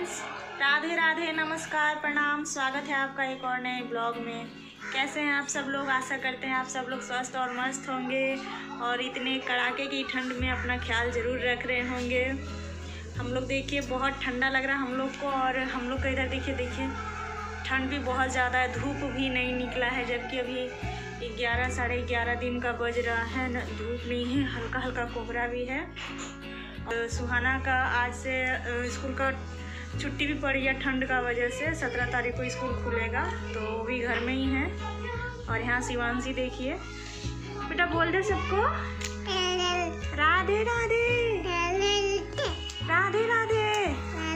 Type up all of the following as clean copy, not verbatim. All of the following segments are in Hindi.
फ्रेंड्स, राधे राधे, नमस्कार, प्रणाम। स्वागत है आपका एक और नए ब्लॉग में। कैसे हैं आप सब लोग? आशा करते हैं आप सब लोग स्वस्थ और मस्त होंगे और इतने कड़ाके की ठंड में अपना ख्याल ज़रूर रख रहे होंगे। हम लोग देखिए बहुत ठंडा लग रहा है हम लोग को, और हम लोग का इधर देखिए ठंड भी बहुत ज़्यादा है। धूप भी नहीं निकला है, जबकि अभी 11 साढ़े 11 दिन का बज रहा है। धूप नहीं है, हल्का हल्का कोहरा भी है। सुहाना का आज से स्कूल का छुट्टी भी पड़ी है ठंड का वजह से। 17 तारीख को स्कूल खुलेगा, तो वो भी घर में ही है। और यहाँ शिवांशी देखिए, बेटा बोल दे सबको राधे राधे राधे राधे।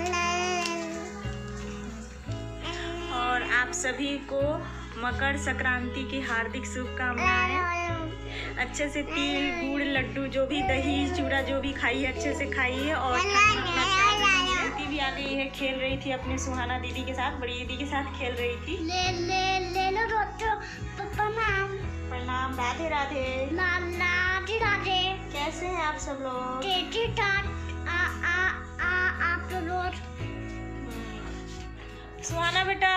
और आप सभी को मकर संक्रांति की हार्दिक शुभकामनाएं। अच्छे से तिल गुड़ लड्डू जो भी दही चूड़ा जो भी खाइए अच्छे से खाइए। और दीदी भी आ गई है, खेल रही थी अपने सुहाना दीदी के साथ, बड़ी दीदी के साथ खेल रही थी। ले लो प्रणाम प्रणाम। राधे राधे राधे राधे। कैसे हैं आप सब लोग? आप लोग सुहाना बेटा,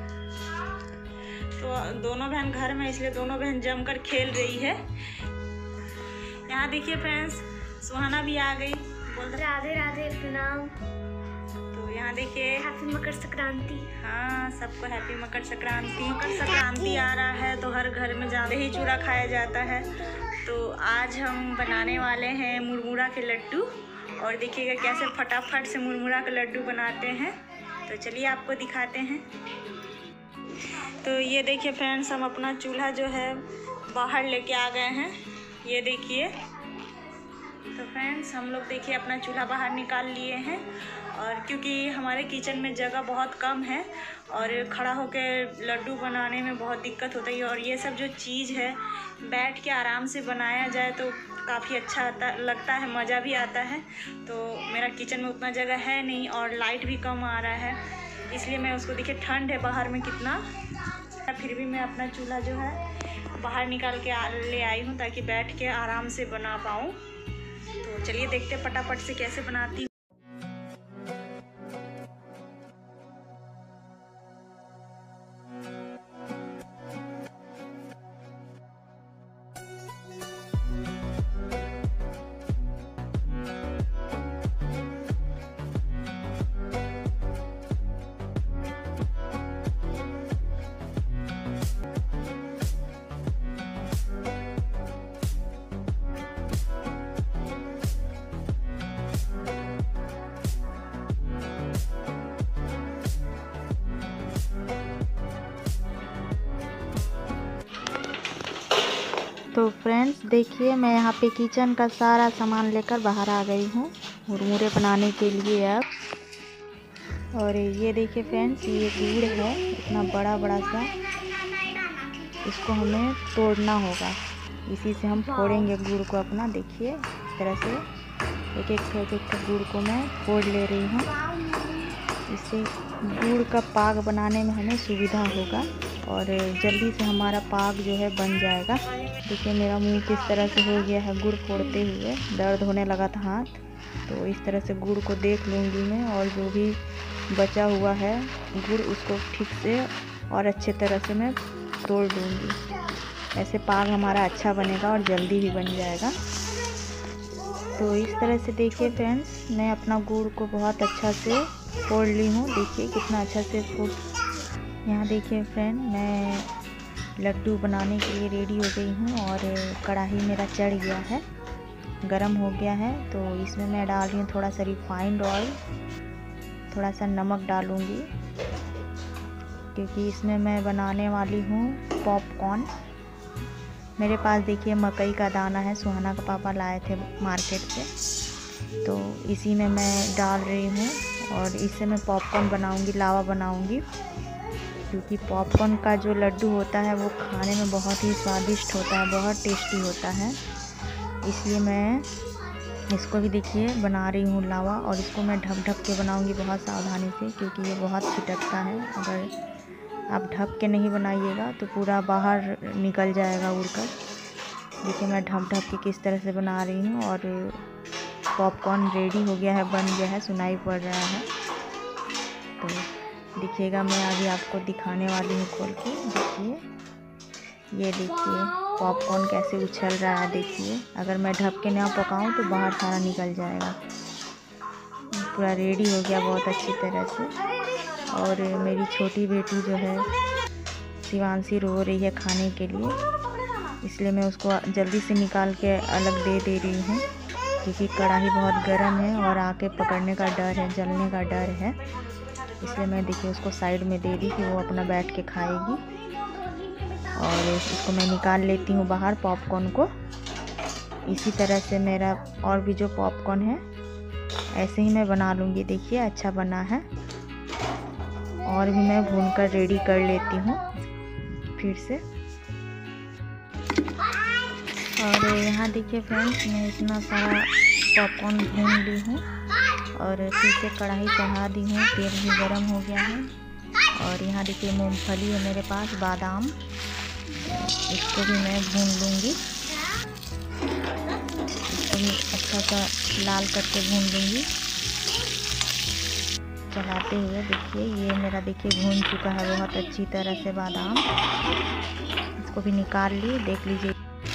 तो दोनों बहन घर में, इसलिए दोनों बहन जमकर खेल रही है। यहाँ देखिए फ्रेंड्स, सुहाना भी आ गई, बोल राधे राधे प्रणाम। तो यहाँ देखिए हैप्पी मकर संक्रांति। हाँ, सबको हैप्पी मकर संक्रांति। मकर संक्रांति आ रहा है तो हर घर में ज़्यादा ही चूड़ा खाया जाता है। तो आज हम बनाने वाले हैं मुरमुरा के लड्डू, और देखिएगा कैसे फटाफट से मुरमुरा के लड्डू बनाते हैं। तो चलिए आपको दिखाते हैं। तो ये देखिए फ्रेंड्स, हम अपना चूल्हा जो है बाहर लेके आ गए हैं, ये देखिए। तो फ्रेंड्स हम लोग देखिए अपना चूल्हा बाहर निकाल लिए हैं, और क्योंकि हमारे किचन में जगह बहुत कम है और खड़ा होकर लड्डू बनाने में बहुत दिक्कत होता है। और ये सब जो चीज़ है बैठ के आराम से बनाया जाए तो काफ़ी अच्छा लगता है, मज़ा भी आता है। तो मेरा किचन में उतना जगह है नहीं और लाइट भी कम आ रहा है, इसलिए मैं उसको देखिए, ठंड है बाहर में कितना, फिर भी मैं अपना चूल्हा जो है बाहर निकाल के ले आई हूँ ताकि बैठ के आराम से बना पाऊँ। तो चलिए देखते हैं फटाफट से कैसे बनाती हूँ। तो फ्रेंड्स देखिए, मैं यहाँ पे किचन का सारा सामान लेकर बाहर आ गई हूँ मुरमुरे बनाने के लिए अब। और ये देखिए फ्रेंड्स, ये गुड़ है इतना बड़ा बड़ा सा, इसको हमें तोड़ना होगा। इसी से हम फोड़ेंगे गुड़ को अपना। देखिए इस तरह से एक एक गुड़ को मैं फोड़ ले रही हूँ। इससे गुड़ का पाक बनाने में हमें सुविधा होगा और जल्दी से हमारा पाक जो है बन जाएगा। देखिए मेरा मुंह किस तरह से हो गया है गुड़ फोड़ते हुए, दर्द होने लगा था हाथ। तो इस तरह से गुड़ को देख लूँगी मैं, और जो भी बचा हुआ है गुड़ उसको ठीक से और अच्छे तरह से मैं तोड़ लूँगी। ऐसे पाक हमारा अच्छा बनेगा और जल्दी भी बन जाएगा। तो इस तरह से देखिए फ्रेंड्स, मैं अपना गुड़ को बहुत अच्छा से फोड़ ली हूँ। देखिए कितना अच्छा से फोड़। यहाँ देखिए फ्रेंड, मैं लड्डू बनाने के लिए रेडी हो गई हूँ और कढ़ाई मेरा चढ़ गया है, गरम हो गया है। तो इसमें मैं डाल रही हूँ थोड़ा सा रिफाइंड ऑयल, थोड़ा सा नमक डालूँगी, क्योंकि इसमें मैं बनाने वाली हूँ पॉपकॉर्न। मेरे पास देखिए मकई का दाना है, सुहाना का पापा लाए थे मार्केट से, तो इसी में मैं डाल रही हूँ। और इससे मैं पॉपकॉर्न बनाऊँगी, लावा बनाऊँगी, क्योंकि पॉपकॉर्न का जो लड्डू होता है वो खाने में बहुत ही स्वादिष्ट होता है, बहुत टेस्टी होता है। इसलिए मैं इसको भी देखिए बना रही हूँ लावा, और इसको मैं ढक के बनाऊँगी बहुत सावधानी से, क्योंकि ये बहुत छिटकता है। अगर आप ढक के नहीं बनाइएगा तो पूरा बाहर निकल जाएगा उड़कर। देखिए मैं ढक के किस तरह से बना रही हूँ। और पॉपकॉर्न रेडी हो गया है, बन गया है, सुनाई पड़ रहा है। तो दिखिएगा, मैं अभी आपको दिखाने वाली हूँ खोल के। देखिए, ये देखिए पॉपकॉर्न कैसे उछल रहा है। देखिए, अगर मैं ढक के ना पकाऊँ तो बाहर सारा निकल जाएगा। पूरा रेडी हो गया बहुत अच्छी तरह से। और मेरी छोटी बेटी जो है शिवांशी रो रही है खाने के लिए, इसलिए मैं उसको जल्दी से निकाल के अलग दे रही हूँ, क्योंकि कढ़ाई बहुत गर्म है और आके पकड़ने का डर है, जलने का डर है। इसलिए मैं देखिए उसको साइड में दे दी कि वो अपना बैठ के खाएगी। और इसको मैं निकाल लेती हूँ बाहर पॉपकॉर्न को। इसी तरह से मेरा और भी जो पॉपकॉर्न है ऐसे ही मैं बना लूँगी। देखिए अच्छा बना है। और भी मैं भूनकर रेडी कर लेती हूँ फिर से। और यहाँ देखिए फ्रेंड्स, मैं इतना सारा पॉपकॉर्न भून ली हूँ और फिर से कढ़ाई चढ़ा दी हूँ। तेल भी गर्म हो गया है। और यहाँ देखिए मूंगफली है मेरे पास, बादाम, इसको भी मैं भून लूँगी। इसको भी अच्छा सा लाल करके भून लूँगी चलाते हुए। देखिए ये मेरा देखिए भून चुका है बहुत अच्छी तरह से बादाम। इसको भी निकाल ली, देख लीजिए।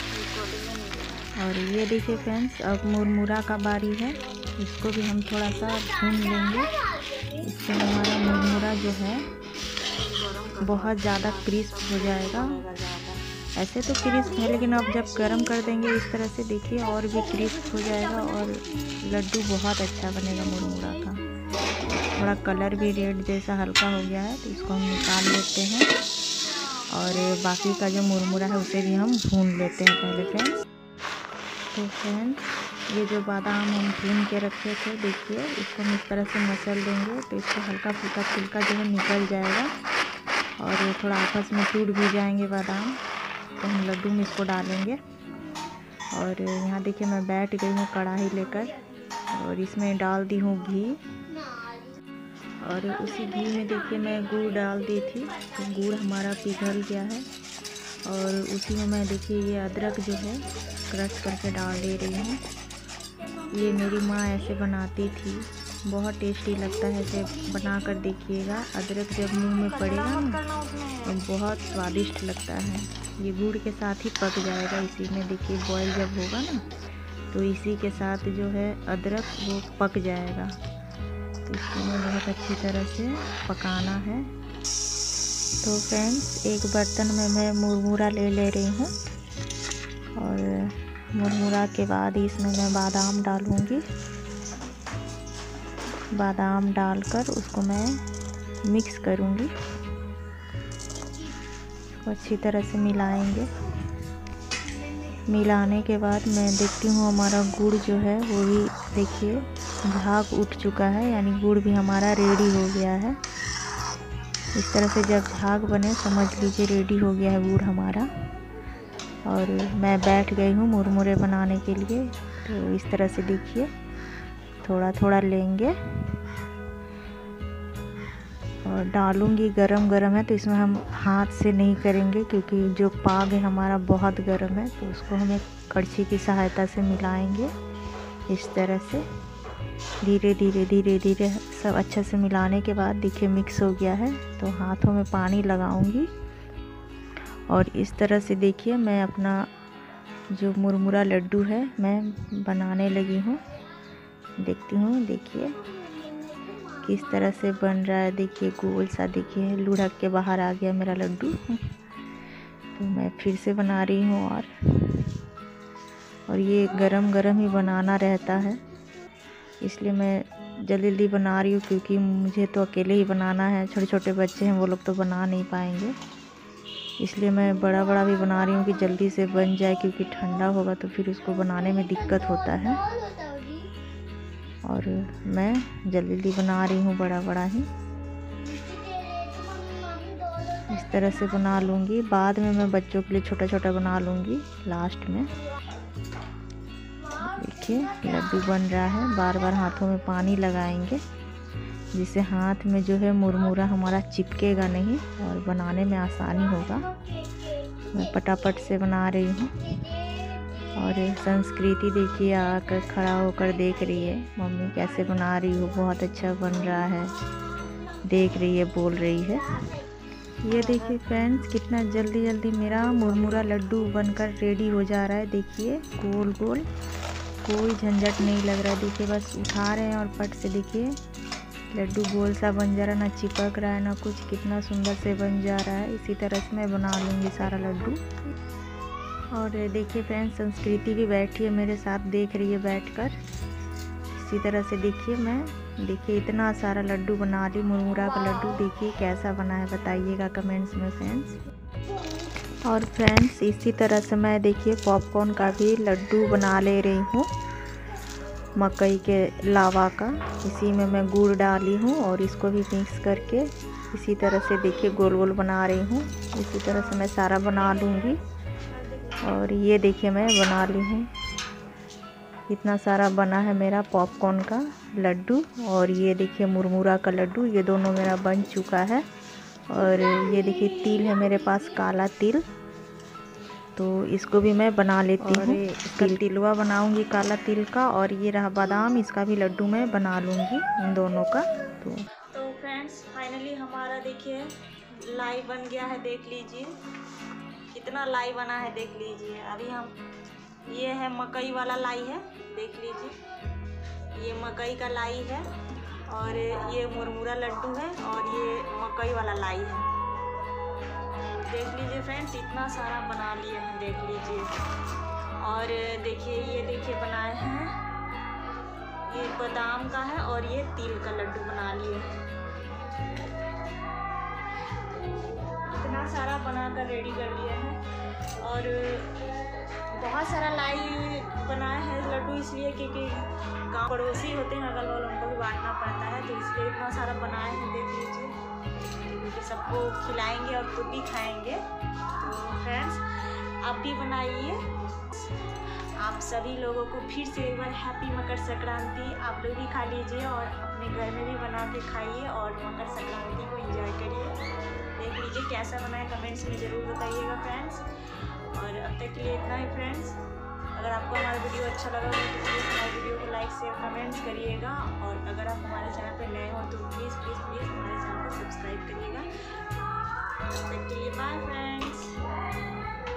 और ये देखिए फ्रेंड्स, अब मुरमुरा का बारी है। इसको भी हम थोड़ा सा भून लेंगे। इससे हमारा मुरमुरा जो है बहुत ज़्यादा क्रिस्प हो जाएगा। ऐसे तो क्रिस्प है, लेकिन अब जब गर्म कर देंगे इस तरह से, देखिए और भी क्रिस्प हो जाएगा और लड्डू बहुत अच्छा बनेगा मुरमुरा का। थोड़ा कलर भी रेड जैसा हल्का हो गया है, तो इसको हम निकाल लेते हैं। और बाकी का जो मुरमुरा है उसे भी हम भून लेते हैं पहले फ्रेंड्स। तो फ्रेंड्स, ये जो बादाम हम भून के रखे थे, देखिए इसको हम इस तरह से मसल देंगे तो इसको हल्का फुल्का छिलका जो है निकल जाएगा और थोड़ा आपस में टूट भी जाएंगे बादाम। तो हम लड्डू में इसको डालेंगे। और यहाँ देखिए मैं बैठ गई हूँ कढ़ाई लेकर और इसमें डाल दी हूँ घी। और उसी घी में देखिए मैं गुड़ डाल दी थी, तो गुड़ हमारा पिघल गया है। और उसी में मैं देखिए ये अदरक जो है क्रश करके डाल दे रही हूँ। ये मेरी माँ ऐसे बनाती थी, बहुत टेस्टी लगता है। ऐसे बना कर देखिएगा, अदरक जब मुंह में पड़ेगा ना तो बहुत स्वादिष्ट लगता है। ये गुड़ के साथ ही पक जाएगा। इसी में देखिए बॉईल जब होगा ना तो इसी के साथ जो है अदरक वो पक जाएगा। तो इसको हमें बहुत अच्छी तरह से पकाना है। तो फ्रेंड्स, एक बर्तन में मैं मुरमुरा ले रही हूँ और मुरमुरा के बाद इसमें मैं बादाम डालूँगी। बादाम डालकर उसको मैं मिक्स करूँगी। इसको अच्छी तरह से मिलाएंगे। मिलाने के बाद मैं देखती हूँ हमारा गुड़ जो है वो भी देखिए झाग उठ चुका है, यानी गुड़ भी हमारा रेडी हो गया है। इस तरह से जब झाग बने समझ लीजिए रेडी हो गया है गुड़ हमारा। और मैं बैठ गई हूँ मुरमुरे बनाने के लिए। तो इस तरह से देखिए थोड़ा थोड़ा लेंगे और डालूँगी। गरम गरम है तो इसमें हम हाथ से नहीं करेंगे, क्योंकि जो पाग है हमारा बहुत गरम है। तो उसको हम एक कड़छी की सहायता से मिलाएंगे। इस तरह से धीरे धीरे धीरे धीरे सब अच्छा से मिलाने के बाद देखिए मिक्स हो गया है। तो हाथों में पानी लगाऊंगी और इस तरह से देखिए मैं अपना जो मुरमुरा लड्डू है मैं बनाने लगी हूँ। देखती हूँ, देखिए किस तरह से बन रहा है। देखिए गोल सा, देखिए लुढ़क के बाहर आ गया मेरा लड्डू। तो मैं फिर से बना रही हूँ। और ये गरम गरम ही बनाना रहता है, इसलिए मैं जल्दी जल्दी बना रही हूँ, क्योंकि मुझे तो अकेले ही बनाना है। छोटे छोटे बच्चे हैं, वो लोग तो बना नहीं पाएंगे। इसलिए मैं बड़ा बड़ा भी बना रही हूँ कि जल्दी से बन जाए, क्योंकि ठंडा होगा तो फिर उसको बनाने में दिक्कत होता है। और मैं जल्दी जल्दी बना रही हूँ बड़ा बड़ा ही। इस तरह से बना लूँगी। बाद में मैं बच्चों के लिए छोटा छोटा बना लूँगी लास्ट में। देखिए लड्डू बन रहा है। बार बार हाथों में पानी लगाएंगे, जिससे हाथ में जो है मुरमुरा हमारा चिपकेगा नहीं और बनाने में आसानी होगा। मैं पटापट से बना रही हूँ। और संस्कृति देखिए आकर खड़ा होकर देख रही है, मम्मी कैसे बना रही हो, बहुत अच्छा बन रहा है। देख रही है, बोल रही है। ये देखिए फ्रेंड्स, कितना जल्दी जल्दी मेरा मुरमुरा लड्डू बनकर रेडी हो जा रहा है। देखिए गोल गोल, कोई झंझट नहीं लग रहा है। देखिए बस उठा रहे हैं और पट से देखिए लड्डू गोल सा बन जा रहा है, ना चिपक रहा है ना कुछ, कितना सुंदर से बन जा रहा है। इसी तरह से मैं बना लूँगी सारा लड्डू। और देखिए फ्रेंड्स, संस्कृति भी बैठी है मेरे साथ, देख रही है बैठकर। इसी तरह से देखिए मैं, देखिए इतना सारा लड्डू बना ली, मुरमुरा का लड्डू। देखिए कैसा बना है बताइएगा कमेंट्स में फ्रेंड्स। और फ्रेंड्स इसी तरह से मैं देखिए पॉपकॉर्न का भी लड्डू बना ले रही हूँ, मकई के लावा का। इसी में मैं गुड़ डाली हूँ और इसको भी मिक्स करके इसी तरह से देखिए गोल गोल बना रही हूँ। इसी तरह से मैं सारा बना लूँगी। और ये देखिए मैं बना ली हूँ, इतना सारा बना है मेरा पॉपकॉर्न का लड्डू। और ये देखिए मुरमुरा का लड्डू, ये दोनों मेरा बन चुका है। और ये देखिए तिल है मेरे पास, काला तिल, तो इसको भी मैं बना लेती हूँ। इसका तिलवा बनाऊंगी काला तिल का। और ये रहा बादाम, इसका भी लड्डू मैं बना लूँगी इन दोनों का। तो फ्रेंड्स फाइनली हमारा देखिए लाई बन गया है, देख लीजिए कितना लाई बना है, देख लीजिए। अभी हम, ये है मकई वाला लाई है, देख लीजिए ये मकई का लाई है। और ये मुरमुरा लड्डू है और ये मकई वाला लाई है। देख लीजिए फ्रेंड्स, इतना सारा बना लिए हैं, देख लीजिए। और देखिए ये देखिए बनाए हैं, ये बादाम का है और ये तिल का लड्डू बना लिए हैं। इतना सारा बनाकर रेडी कर लिया है। और बहुत सारा लाई बनाए हैं लड्डू, इसलिए क्योंकि गाँव पड़ोसी होते हैं अगल बगल, उनको भी बांटना पड़ता है, तो इसलिए इतना सारा बनाए हैं। देख लीजिए क्योंकि सबको खिलाएंगे और खुद भी खाएंगे। तो फ्रेंड्स आप भी बनाइए। आप सभी लोगों को फिर से एक बार हैप्पी मकर संक्रांति। आप लोग भी खा लीजिए और अपने घर में भी बना के खाइए और मकर संक्रांति को एंजॉय करिए। देख लीजिए कैसा बना है, कमेंट्स में ज़रूर बताइएगा फ्रेंड्स। और अब तक के लिए इतना ही फ्रेंड्स। अगर आपको हमारा वीडियो अच्छा लगा तो प्लीज़ हमारे वीडियो को लाइक शेयर कमेंट्स करिएगा। और अगर आप हमारे चैनल पर नए हो तो प्लीज़ हमारे चैनल को सब्सक्राइब करिएगा। तब तक के लिए बाय फ्रेंड्स।